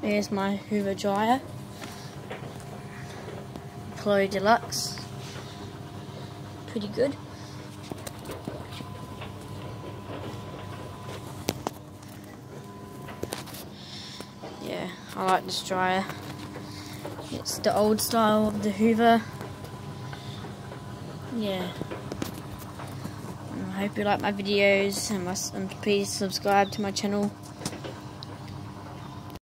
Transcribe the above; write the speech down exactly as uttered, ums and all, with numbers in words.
Here's my Hoover dryer, Chloe Deluxe, pretty good. Yeah, I like this dryer. It's the old style of the Hoover. Yeah. I hope you like my videos, and, my, and please subscribe to my channel.